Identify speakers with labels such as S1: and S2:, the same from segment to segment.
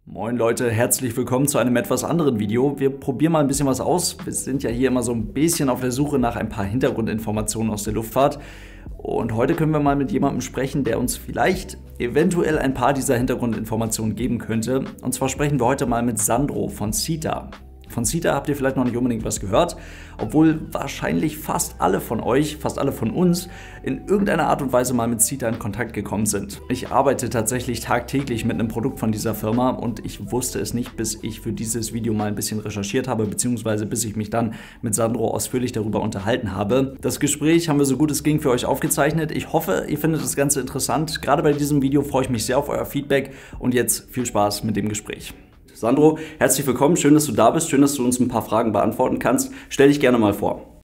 S1: Moin Leute, herzlich willkommen zu einem etwas anderen Video. Wir probieren mal ein bisschen was aus. Wir sind ja hier immer so ein bisschen auf der Suche nach ein paar Hintergrundinformationen aus der Luftfahrt. Und heute können wir mal mit jemandem sprechen, der uns vielleicht eventuell ein paar dieser Hintergrundinformationen geben könnte. Und zwar sprechen wir heute mal mit Sandro von SITA. Von SITA habt ihr vielleicht noch nicht unbedingt was gehört, obwohl wahrscheinlich fast alle von euch, fast alle von uns in irgendeiner Art und Weise mal mit SITA in Kontakt gekommen sind. Ich arbeite tatsächlich tagtäglich mit einem Produkt von dieser Firma und ich wusste es nicht, bis ich für dieses Video mal ein bisschen recherchiert habe, beziehungsweise bis ich mich dann mit Sandro ausführlich darüber unterhalten habe. Das Gespräch haben wir so gut es ging für euch aufgezeichnet. Ich hoffe, ihr findet das Ganze interessant. Gerade bei diesem Video freue ich mich sehr auf euer Feedback und jetzt viel Spaß mit dem Gespräch. Sandro, herzlich willkommen, schön, dass du da bist, schön, dass du uns ein paar Fragen beantworten kannst. Stell dich gerne mal vor.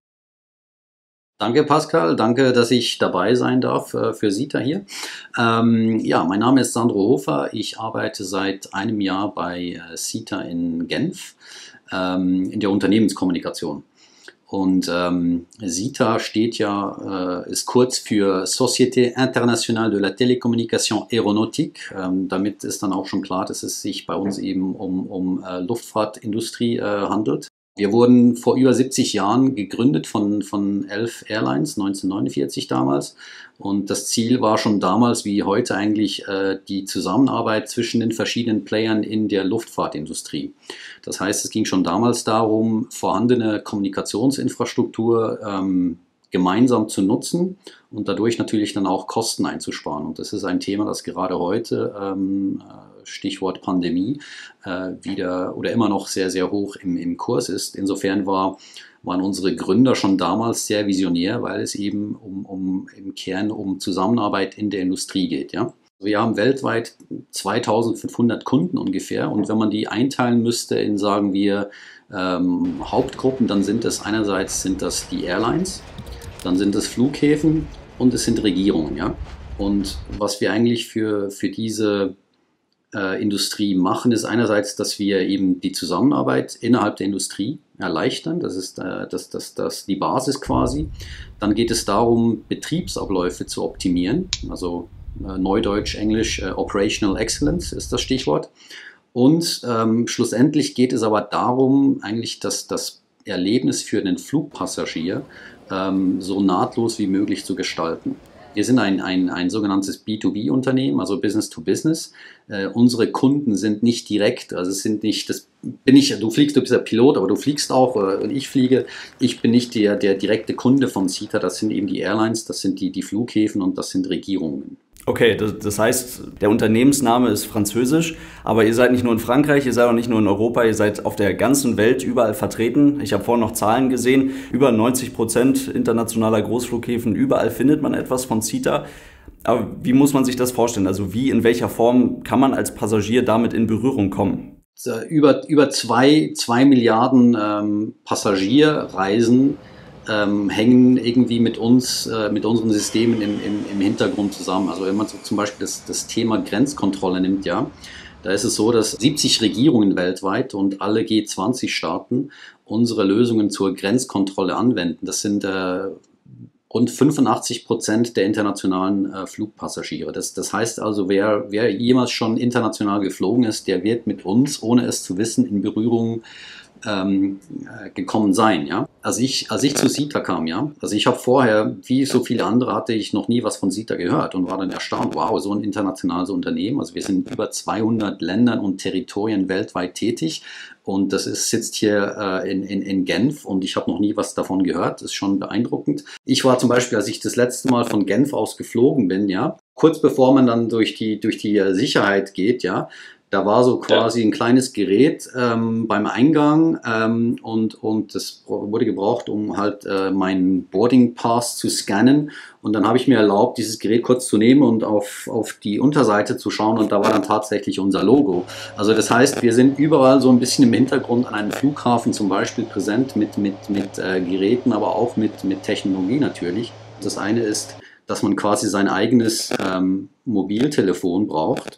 S2: Danke Pascal, danke, dass ich dabei sein darf für SITA hier. Ja, mein Name ist Sandro Hofer, ich arbeite seit einem Jahr bei SITA in Genf in der Unternehmenskommunikation. Und SITA steht ja, ist kurz für Société Internationale de la Télécommunication Aéronautique. Damit ist dann auch schon klar, dass es sich bei uns eben um Luftfahrtindustrie handelt. Wir wurden vor über 70 Jahren gegründet von Elf Airlines, 1949 damals. Und das Ziel war schon damals wie heute eigentlich die Zusammenarbeit zwischen den verschiedenen Playern in der Luftfahrtindustrie. Das heißt, es ging schon damals darum, vorhandene Kommunikationsinfrastruktur gemeinsam zu nutzen und dadurch natürlich dann auch Kosten einzusparen. Und das ist ein Thema, das gerade heute, Stichwort Pandemie, wieder oder immer noch sehr, sehr hoch im Kurs ist. Insofern waren unsere Gründer schon damals sehr visionär, weil es eben im Kern um Zusammenarbeit in der Industrie geht. Ja? Wir haben weltweit 2500 Kunden ungefähr und wenn man die einteilen müsste in, sagen wir, Hauptgruppen, dann sind das einerseits die Airlines, dann sind es Flughäfen und es sind Regierungen. Ja? Und was wir eigentlich für diese Industrie machen, ist einerseits, dass wir eben die Zusammenarbeit innerhalb der Industrie erleichtern. Das ist die Basis quasi. Dann geht es darum, Betriebsabläufe zu optimieren. Also Neudeutsch, Englisch, Operational Excellence ist das Stichwort. Und schlussendlich geht es aber darum, eigentlich, dass das Erlebnis für den Flugpassagier so nahtlos wie möglich zu gestalten. Wir sind ein sogenanntes B2B-Unternehmen, also Business to Business. Unsere Kunden sind nicht direkt, also es sind nicht, du fliegst, du bist ja Pilot, aber du fliegst auch und ich fliege. Ich bin nicht der direkte Kunde von SITA, das sind eben die Airlines, das sind die Flughäfen und das sind Regierungen.
S1: Okay, das heißt, der Unternehmensname ist französisch, aber ihr seid nicht nur in Frankreich, ihr seid auch nicht nur in Europa, ihr seid auf der ganzen Welt überall vertreten. Ich habe vorhin noch Zahlen gesehen, über 90% internationaler Großflughäfen, überall findet man etwas von SITA. Aber wie muss man sich das vorstellen? Also in welcher Form kann man als Passagier damit in Berührung kommen?
S2: Über 2 Milliarden Passagierreisen hängen irgendwie mit unseren Systemen im Hintergrund zusammen. Also wenn man so zum Beispiel das Thema Grenzkontrolle nimmt, ja, da ist es so, dass 70 Regierungen weltweit und alle G20-Staaten unsere Lösungen zur Grenzkontrolle anwenden. Das sind rund 85% der internationalen Flugpassagiere. Das heißt also, wer jemals schon international geflogen ist, der wird mit uns, ohne es zu wissen, in Berührung gekommen sein, ja. Als ich zu SITA kam, ja, also ich habe vorher, wie so viele andere, hatte ich noch nie was von SITA gehört und war dann erstaunt, wow, so ein internationales Unternehmen, also wir sind in über 200 Ländern und Territorien weltweit tätig und das sitzt hier in Genf und ich habe noch nie was davon gehört, das ist schon beeindruckend. Ich war zum Beispiel, als ich das letzte Mal von Genf aus geflogen bin, ja, kurz bevor man dann durch die Sicherheit geht, ja, da war so quasi ein kleines Gerät beim Eingang und das wurde gebraucht, um halt meinen Boarding Pass zu scannen. Und dann habe ich mir erlaubt, dieses Gerät kurz zu nehmen und auf die Unterseite zu schauen und da war dann tatsächlich unser Logo. Also das heißt, wir sind überall so ein bisschen im Hintergrund an einem Flughafen zum Beispiel präsent mit Geräten, aber auch mit Technologie natürlich. Das eine ist, dass man quasi sein eigenes Mobiltelefon braucht.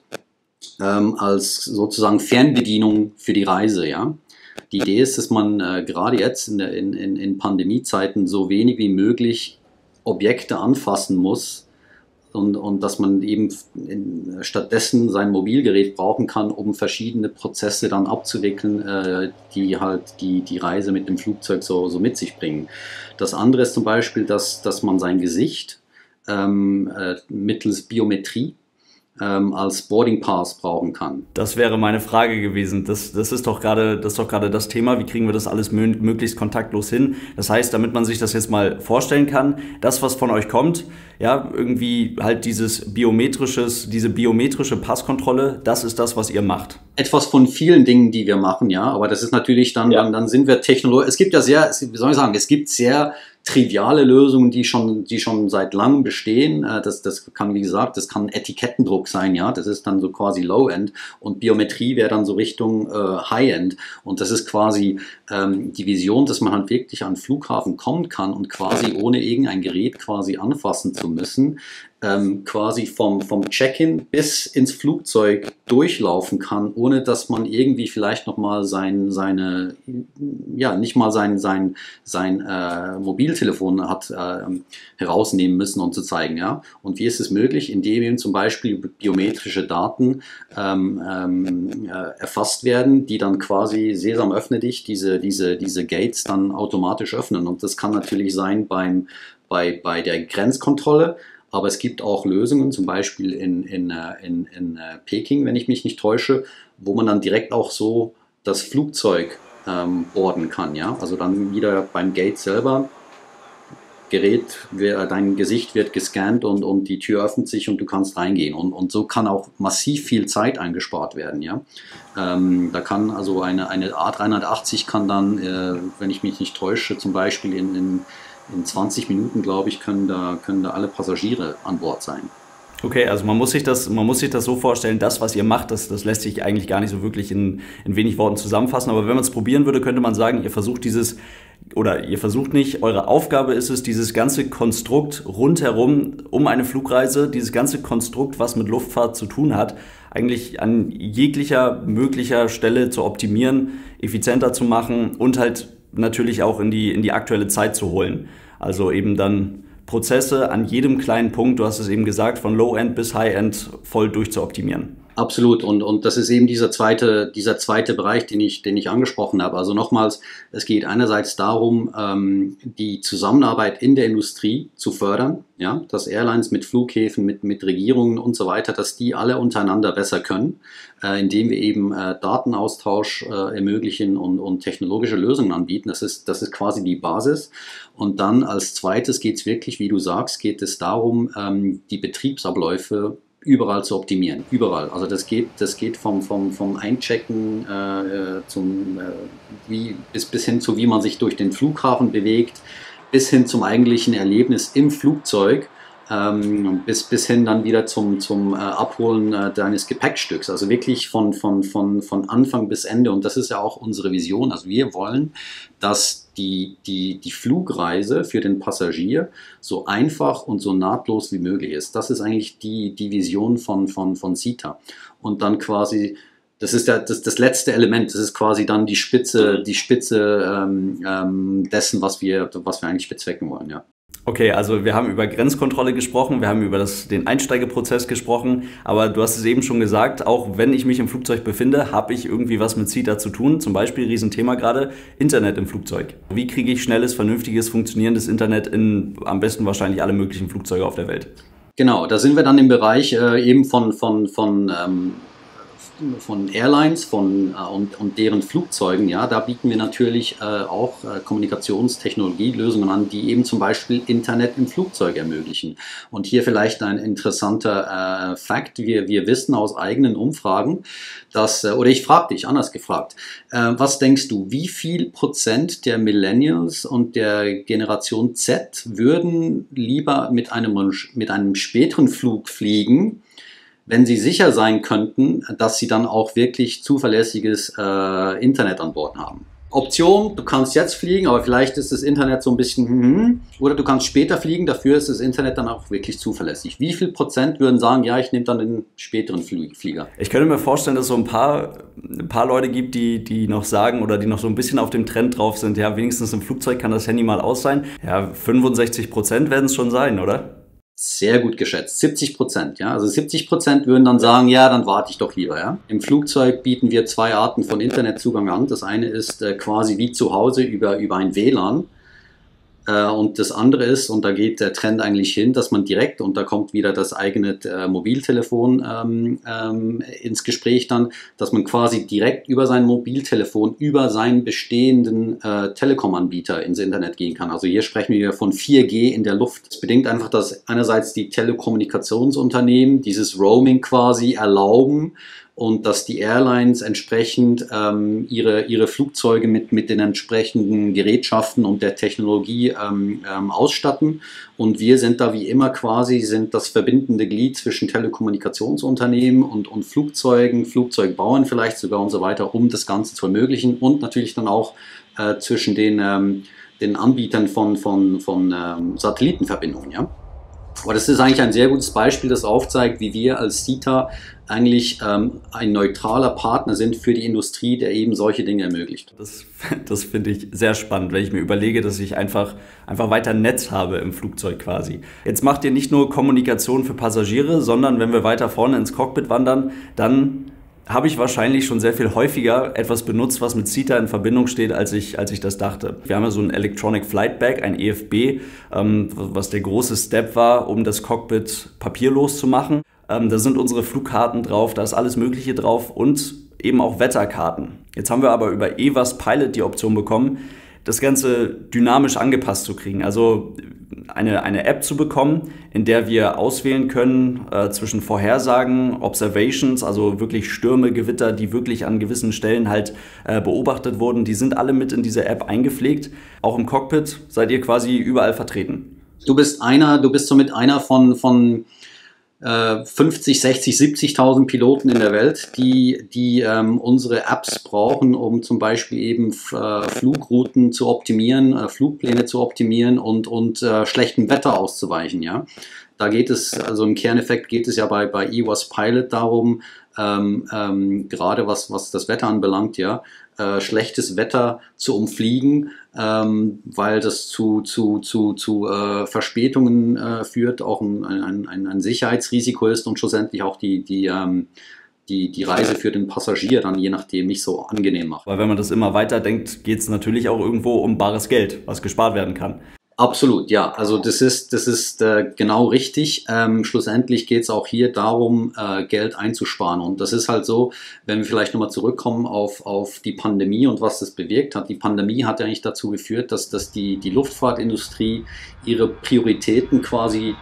S2: Als sozusagen Fernbedienung für die Reise, ja. Die Idee ist, dass man gerade jetzt in Pandemiezeiten so wenig wie möglich Objekte anfassen muss, und dass man eben stattdessen sein Mobilgerät brauchen kann, um verschiedene Prozesse dann abzuwickeln, die halt die Reise mit dem Flugzeug so mit sich bringen. Das andere ist zum Beispiel, dass man sein Gesicht mittels Biometrie als Boarding Pass brauchen kann.
S1: Das wäre meine Frage gewesen. Das ist doch gerade das Thema. Wie kriegen wir das alles möglichst kontaktlos hin? Das heißt, damit man sich das jetzt mal vorstellen kann, das, was von euch kommt, ja, irgendwie halt diese biometrische Passkontrolle, das ist das, was ihr macht.
S2: Etwas von vielen Dingen, die wir machen, ja, aber das ist natürlich dann sind wir technologisch. Es gibt ja wie soll ich sagen, es gibt sehr triviale Lösungen, die schon seit langem bestehen. Das kann, wie gesagt, das kann Etikettendruck sein, ja, das ist dann so quasi Low-End und Biometrie wäre dann so Richtung High-End und das ist quasi die Vision, dass man halt wirklich an den Flughafen kommen kann und quasi ohne irgendein Gerät quasi anfassen zu müssen, quasi vom Check-in bis ins Flugzeug durchlaufen kann, ohne dass man irgendwie vielleicht nochmal nicht mal sein Mobiltelefon hat herausnehmen müssen, um zu zeigen, ja. Und wie ist es möglich? Indem eben zum Beispiel biometrische Daten erfasst werden, die dann quasi Sesam öffne dich, diese Gates dann automatisch öffnen. Und das kann natürlich sein bei der Grenzkontrolle. Aber es gibt auch Lösungen, zum Beispiel in Peking, wenn ich mich nicht täusche, wo man dann direkt auch so das Flugzeug boarden kann. Ja? Also dann wieder beim Gate selber, dein Gesicht wird gescannt und die Tür öffnet sich und du kannst reingehen. Und so kann auch massiv viel Zeit eingespart werden. Ja? Da kann also eine A380 kann dann, wenn ich mich nicht täusche, zum Beispiel in 20 Minuten, glaube ich, können da alle Passagiere an Bord sein.
S1: Okay, also man muss sich das so vorstellen, das, was ihr macht, das lässt sich eigentlich gar nicht so wirklich in wenig Worten zusammenfassen. Aber wenn man es probieren würde, könnte man sagen, ihr versucht nicht, eure Aufgabe ist es, dieses ganze Konstrukt rundherum um eine Flugreise, dieses ganze Konstrukt, was mit Luftfahrt zu tun hat, eigentlich an jeglicher möglicher Stelle zu optimieren, effizienter zu machen und halt natürlich auch in die aktuelle Zeit zu holen. Also eben dann Prozesse an jedem kleinen Punkt, du hast es eben gesagt, von Low-End bis High-End voll durchzuoptimieren.
S2: Absolut. Und das ist eben dieser zweite Bereich, den ich angesprochen habe. Also nochmals, es geht einerseits darum, die Zusammenarbeit in der Industrie zu fördern, ja, dass Airlines mit Flughäfen, mit Regierungen und so weiter, dass die alle untereinander besser können, indem wir eben Datenaustausch ermöglichen und technologische Lösungen anbieten. Das ist quasi die Basis. Und dann als zweites geht es wirklich, wie du sagst, geht es darum, die Betriebsabläufe überall zu optimieren, überall. Also das geht vom Einchecken bis hin zu, wie man sich durch den Flughafen bewegt, bis hin zum eigentlichen Erlebnis im Flugzeug, bis hin dann wieder zum Abholen deines Gepäckstücks. Also wirklich von Anfang bis Ende. Und das ist ja auch unsere Vision. Also wir wollen, dass die Flugreise für den Passagier so einfach und so nahtlos wie möglich ist. Das ist eigentlich die Vision von SITA. Und dann quasi, das ist das letzte Element, das ist quasi dann die Spitze dessen, was wir eigentlich bezwecken wollen, ja.
S1: Okay, also wir haben über Grenzkontrolle gesprochen, wir haben über den Einsteigeprozess gesprochen, aber du hast es eben schon gesagt, auch wenn ich mich im Flugzeug befinde, habe ich irgendwie was mit SITA zu tun. Zum Beispiel, Riesenthema gerade, Internet im Flugzeug. Wie kriege ich schnelles, vernünftiges, funktionierendes Internet in am besten wahrscheinlich alle möglichen Flugzeuge auf der Welt?
S2: Genau, da sind wir dann im Bereich eben von Airlines und deren Flugzeugen, ja, da bieten wir natürlich auch Kommunikationstechnologielösungen an, die eben zum Beispiel Internet im Flugzeug ermöglichen. Und hier vielleicht ein interessanter Fakt, wir wissen aus eigenen Umfragen, oder ich frage dich, anders gefragt, was denkst du, wie viel Prozent der Millennials und der Generation Z würden lieber mit einem späteren Flug fliegen, wenn sie sicher sein könnten, dass sie dann auch wirklich zuverlässiges Internet an Bord haben? Option, du kannst jetzt fliegen, aber vielleicht ist das Internet so ein bisschen, oder du kannst später fliegen, dafür ist das Internet dann auch wirklich zuverlässig. Wie viel Prozent würden sagen, ja, ich nehme dann den späteren Flieger?
S1: Ich könnte mir vorstellen, dass es so ein paar Leute gibt, die noch sagen oder die noch so ein bisschen auf dem Trend drauf sind, ja, wenigstens im Flugzeug kann das Handy mal aus sein. Ja, 65% werden es schon sein, oder?
S2: Sehr gut geschätzt. 70%, ja. Also 70% würden dann sagen, ja, dann warte ich doch lieber, ja. Im Flugzeug bieten wir zwei Arten von Internetzugang an. Das eine ist quasi wie zu Hause über ein WLAN. Und das andere ist, und da geht der Trend eigentlich hin, dass man direkt, und da kommt wieder das eigene Mobiltelefon ins Gespräch dann, dass man quasi direkt über sein Mobiltelefon, über seinen bestehenden Telekom-Anbieter ins Internet gehen kann. Also hier sprechen wir von 4G in der Luft. Das bedingt einfach, dass einerseits die Telekommunikationsunternehmen dieses Roaming quasi erlauben, und dass die Airlines entsprechend ihre Flugzeuge mit den entsprechenden Gerätschaften und der Technologie ausstatten. Und wir sind da wie immer sind das verbindende Glied zwischen Telekommunikationsunternehmen und Flugzeugen, Flugzeugbauern vielleicht sogar und so weiter, um das Ganze zu ermöglichen, und natürlich dann auch zwischen den Anbietern von Satellitenverbindungen, ja. Aber das ist eigentlich ein sehr gutes Beispiel, das aufzeigt, wie wir als SITA eigentlich ein neutraler Partner sind für die Industrie, der eben solche Dinge ermöglicht.
S1: Das finde ich sehr spannend, wenn ich mir überlege, dass ich einfach weiter Netz habe im Flugzeug quasi. Jetzt macht ihr nicht nur Kommunikation für Passagiere, sondern wenn wir weiter vorne ins Cockpit wandern, dann habe ich wahrscheinlich schon sehr viel häufiger etwas benutzt, was mit SITA in Verbindung steht, als ich das dachte. Wir haben ja so ein Electronic Flight Bag, ein EFB, was der große Step war, um das Cockpit papierlos zu machen. Da sind unsere Flugkarten drauf, da ist alles Mögliche drauf und eben auch Wetterkarten. Jetzt haben wir aber über EWAS Pilot die Option bekommen, das Ganze dynamisch angepasst zu kriegen. Also eine App zu bekommen, in der wir auswählen können zwischen Vorhersagen, Observations, also wirklich Stürme, Gewitter, die wirklich an gewissen Stellen halt beobachtet wurden. Die sind alle mit in diese App eingepflegt. Auch im Cockpit seid ihr quasi überall vertreten.
S2: Du bist somit einer von 50, 60, 70.000 Piloten in der Welt, die unsere Apps brauchen, um zum Beispiel eben Flugrouten zu optimieren, Flugpläne zu optimieren und schlechtem Wetter auszuweichen. Ja? Da geht es, also im Kerneffekt geht es ja bei EWAS Pilot darum, gerade was das Wetter anbelangt, ja, schlechtes Wetter zu umfliegen, weil das zu Verspätungen führt, auch ein Sicherheitsrisiko ist und schlussendlich auch die Reise für den Passagier dann je nachdem nicht so angenehm macht.
S1: Weil wenn man das immer weiter denkt, geht es natürlich auch irgendwo um bares Geld, was gespart werden kann.
S2: Absolut, ja. Also das ist genau richtig. Schlussendlich geht es auch hier darum, Geld einzusparen. Und das ist halt so, wenn wir vielleicht nochmal zurückkommen auf die Pandemie und was das bewirkt hat. Die Pandemie hat ja eigentlich dazu geführt, dass die Luftfahrtindustrie ihre Prioritäten quasi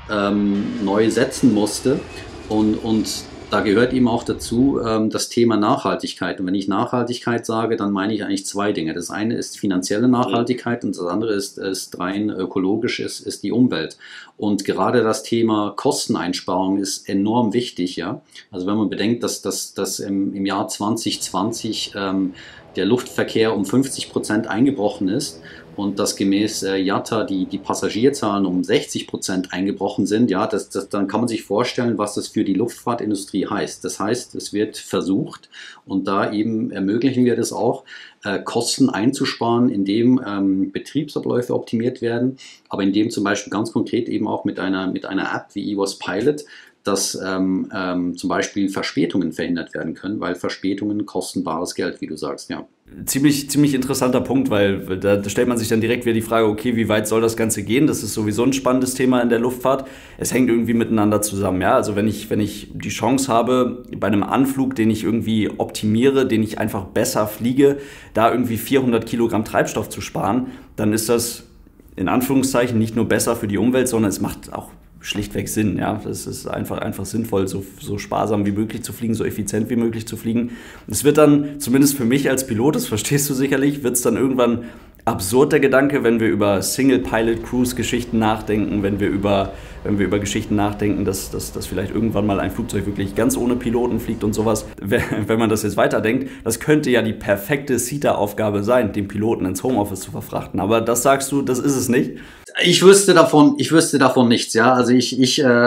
S2: neu setzen musste. Und da gehört eben auch dazu das Thema Nachhaltigkeit. Und wenn ich Nachhaltigkeit sage, dann meine ich eigentlich zwei Dinge. Das eine ist finanzielle Nachhaltigkeit und das andere ist rein ökologisch, ist die Umwelt. Und gerade das Thema Kosteneinsparung ist enorm wichtig. Ja? Also wenn man bedenkt, dass im Jahr 2020 der Luftverkehr um 50% eingebrochen ist und dass gemäß IATA die Passagierzahlen um 60% eingebrochen sind, ja, dann kann man sich vorstellen, was das für die Luftfahrtindustrie heißt. Das heißt, es wird versucht, und da eben ermöglichen wir das auch, Kosten einzusparen, indem Betriebsabläufe optimiert werden, aber indem zum Beispiel ganz konkret eben auch mit einer App wie EWAS Pilot, dass zum Beispiel Verspätungen verhindert werden können, weil Verspätungen kosten bares Geld, wie du sagst, ja.
S1: Ziemlich interessanter Punkt, weil da stellt man sich dann direkt wieder die Frage, okay, wie weit soll das Ganze gehen? Das ist sowieso ein spannendes Thema in der Luftfahrt. Es hängt irgendwie miteinander zusammen, ja. Also wenn ich die Chance habe, bei einem Anflug, den ich irgendwie optimiere, den ich einfach besser fliege, da irgendwie 400 Kilogramm Treibstoff zu sparen, dann ist das in Anführungszeichen nicht nur besser für die Umwelt, sondern es macht auch schlichtweg Sinn, ja. Das ist einfach sinnvoll, so sparsam wie möglich zu fliegen, so effizient wie möglich zu fliegen. Es wird dann, zumindest für mich als Pilot, das verstehst du sicherlich, wird es dann irgendwann absurd, der Gedanke, wenn wir über Single-Pilot-Cruise-Geschichten nachdenken, wenn wir über Geschichten nachdenken, dass vielleicht irgendwann mal ein Flugzeug wirklich ganz ohne Piloten fliegt und sowas. Wenn man das jetzt weiterdenkt, das könnte ja die perfekte SITA-Aufgabe sein, den Piloten ins Homeoffice zu verfrachten. Aber das sagst du, das ist es nicht?
S2: Ich wüsste davon nichts, ja. Also das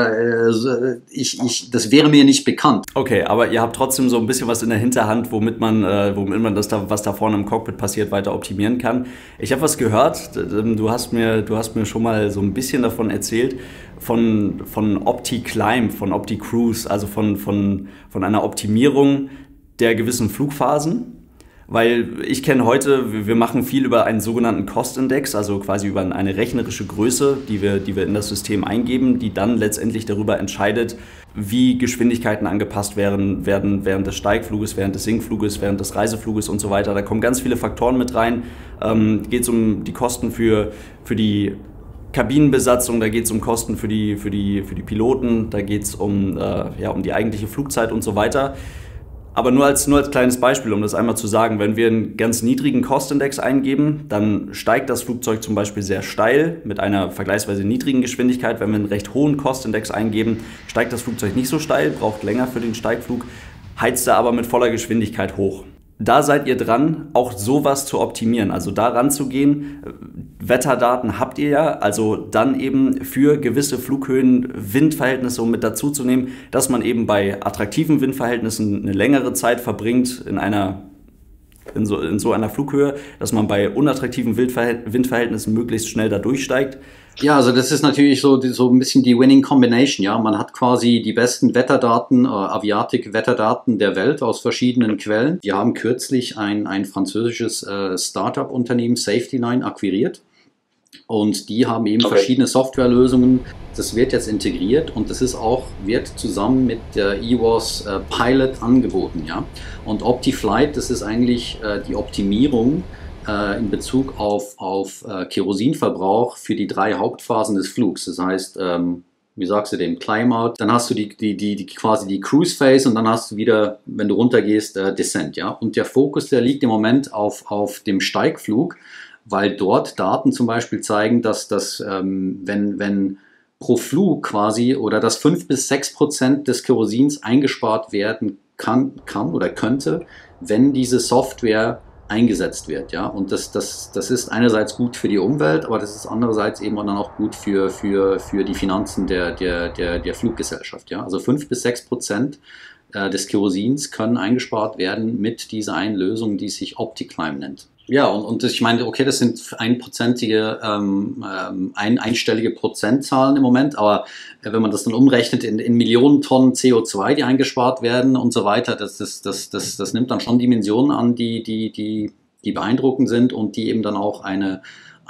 S2: wäre mir nicht bekannt.
S1: Okay, aber ihr habt trotzdem so ein bisschen was in der Hinterhand, womit man das da, was da vorne im Cockpit passiert, weiter optimieren kann. Ich habe was gehört. Du hast mir schon mal so ein bisschen davon erzählt von OptiClimb, von OptiCruise, also von einer Optimierung der gewissen Flugphasen. Weil ich kenne heute, wir machen viel über einen sogenannten Cost-Index, also quasi über eine rechnerische Größe, die wir in das System eingeben, die dann letztendlich darüber entscheidet, wie Geschwindigkeiten angepasst werden während des Steigfluges, während des Sinkfluges, während des Reisefluges und so weiter. Da kommen ganz viele Faktoren mit rein. Geht es um die Kosten für die Kabinenbesatzung, da geht es um Kosten für die Piloten, da geht es um die eigentliche Flugzeit und so weiter. Aber nur als kleines Beispiel, um das einmal zu sagen, wenn wir einen ganz niedrigen Cost-Index eingeben, dann steigt das Flugzeug zum Beispiel sehr steil mit einer vergleichsweise niedrigen Geschwindigkeit. Wenn wir einen recht hohen Cost-Index eingeben, steigt das Flugzeug nicht so steil, braucht länger für den Steigflug, heizt er aber mit voller Geschwindigkeit hoch. Da seid ihr dran, auch sowas zu optimieren, also da ranzugehen. Wetterdaten habt ihr ja, also dann eben für gewisse Flughöhen Windverhältnisse mit dazu zu nehmen, dass man eben bei attraktiven Windverhältnissen eine längere Zeit verbringt in so einer Flughöhe, dass man bei unattraktiven Windverhältnissen möglichst schnell da durchsteigt.
S2: Ja, also das ist natürlich so ein bisschen die Winning Combination, ja. Man hat quasi die besten Wetterdaten, Aviatik-Wetterdaten der Welt aus verschiedenen Quellen. Wir haben kürzlich ein französisches Startup-Unternehmen, Safetyline, akquiriert. Und die haben eben verschiedene Softwarelösungen. Das wird jetzt integriert und das wird zusammen mit der EWOS Pilot angeboten, ja. Und OptiFlight, das ist eigentlich die Optimierung in Bezug auf Kerosinverbrauch für die 3 Hauptphasen des Flugs. Das heißt, wie sagst du dem, Climb-Out, dann hast du quasi die Cruise-Phase und dann hast du wieder, wenn du runtergehst, Descent. Ja? Und der Fokus, der liegt im Moment auf dem Steigflug, weil dort Daten zum Beispiel zeigen, dass wenn pro Flug quasi oder dass 5-6% des Kerosins eingespart werden kann oder könnte, wenn diese Software eingesetzt wird, ja, und das ist einerseits gut für die Umwelt, aber das ist andererseits eben dann auch gut für die Finanzen der Fluggesellschaft, ja, also 5-6% des Kerosins können eingespart werden mit dieser einen Lösung, die sich OptiClimb nennt. Ja, und ich meine, okay, das sind einstellige Prozentzahlen im Moment, aber wenn man das dann umrechnet in Millionen Tonnen CO2, die eingespart werden und so weiter, das nimmt dann schon Dimensionen an, die beeindruckend sind und die eben dann auch eine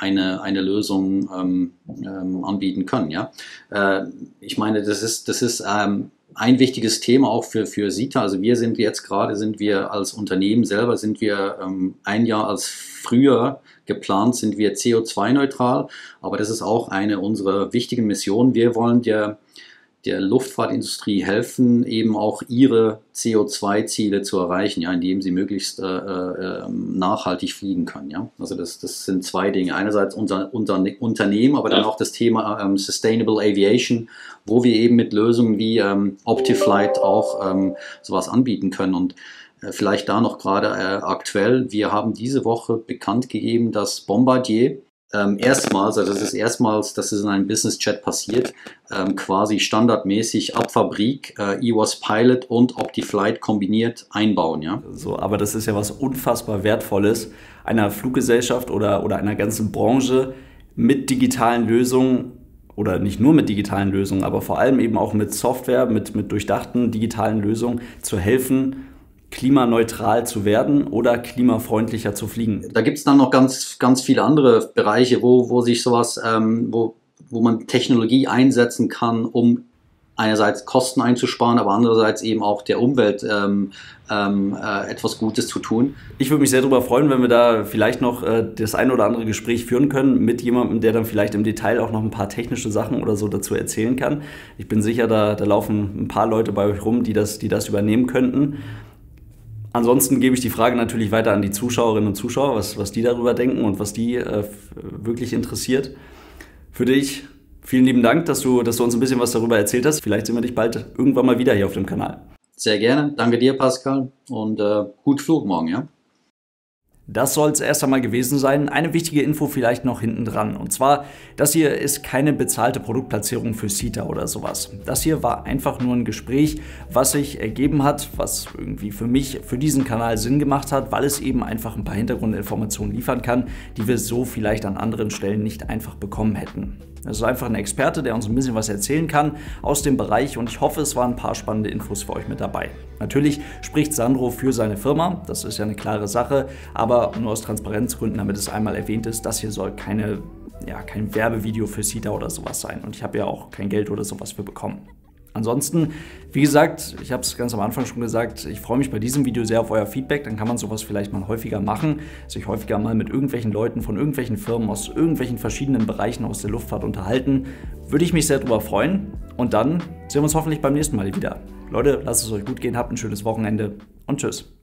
S2: Lösung anbieten können. Ja, ich meine, das ist ein wichtiges Thema auch für SITA. Also wir sind als Unternehmen selber, ein Jahr als früher geplant, sind wir CO2-neutral. Aber das ist auch eine unserer wichtigen Missionen. Wir wollen der Luftfahrtindustrie helfen, eben auch ihre CO2-Ziele zu erreichen, ja, indem sie möglichst nachhaltig fliegen können. Ja? Also das sind 2 Dinge. Einerseits unser Unternehmen, aber dann auch das Thema Sustainable Aviation, wo wir eben mit Lösungen wie OptiFlight auch sowas anbieten können. Und vielleicht da noch gerade aktuell, wir haben diese Woche bekannt gegeben, dass Bombardier erstmals, dass es in einem Business Jet passiert, quasi standardmäßig ab Fabrik EWOS Pilot und OptiFlight kombiniert einbauen. Ja?
S1: So, aber das ist ja was unfassbar Wertvolles, einer Fluggesellschaft oder einer ganzen Branche mit digitalen Lösungen oder nicht nur mit digitalen Lösungen, aber vor allem eben auch mit Software, mit durchdachten digitalen Lösungen zu helfen, klimaneutral zu werden oder klimafreundlicher zu fliegen.
S2: Da gibt es dann noch ganz, ganz viele andere Bereiche, wo sich sowas, wo man Technologie einsetzen kann, um einerseits Kosten einzusparen, aber andererseits eben auch der Umwelt etwas Gutes zu tun.
S1: Ich würde mich sehr darüber freuen, wenn wir da vielleicht noch das ein oder andere Gespräch führen können mit jemandem, der dann vielleicht im Detail auch noch ein paar technische Sachen oder so dazu erzählen kann. Ich bin sicher, da laufen ein paar Leute bei euch rum, die das übernehmen könnten. Ansonsten gebe ich die Frage natürlich weiter an die Zuschauerinnen und Zuschauer, was die darüber denken und was die wirklich interessiert. Für dich vielen lieben Dank, dass du uns ein bisschen was darüber erzählt hast. Vielleicht sehen wir dich bald irgendwann mal wieder hier auf dem Kanal.
S2: Sehr gerne. Danke dir, Pascal. Und gut Flug morgen, ja?
S1: Das soll es erst einmal gewesen sein. Eine wichtige Info vielleicht noch hinten dran. Und zwar, das hier ist keine bezahlte Produktplatzierung für SITA oder sowas. Das hier war einfach nur ein Gespräch, was sich ergeben hat, was irgendwie für mich, für diesen Kanal Sinn gemacht hat, weil es eben einfach ein paar Hintergrundinformationen liefern kann, die wir so vielleicht an anderen Stellen nicht einfach bekommen hätten. Das ist einfach ein Experte, der uns ein bisschen was erzählen kann aus dem Bereich und ich hoffe, es waren ein paar spannende Infos für euch mit dabei. Natürlich spricht Sandro für seine Firma, das ist ja eine klare Sache, aber nur aus Transparenzgründen, damit es einmal erwähnt ist, das hier soll kein Werbevideo für SITA oder sowas sein und ich habe ja auch kein Geld oder sowas für bekommen. Ansonsten, wie gesagt, ich habe es ganz am Anfang schon gesagt, ich freue mich bei diesem Video sehr auf euer Feedback, dann kann man sowas vielleicht mal häufiger machen, sich häufiger mal mit irgendwelchen Leuten von irgendwelchen Firmen aus irgendwelchen verschiedenen Bereichen aus der Luftfahrt unterhalten. Würde ich mich sehr darüber freuen und dann sehen wir uns hoffentlich beim nächsten Mal wieder. Leute, lasst es euch gut gehen, habt ein schönes Wochenende und tschüss.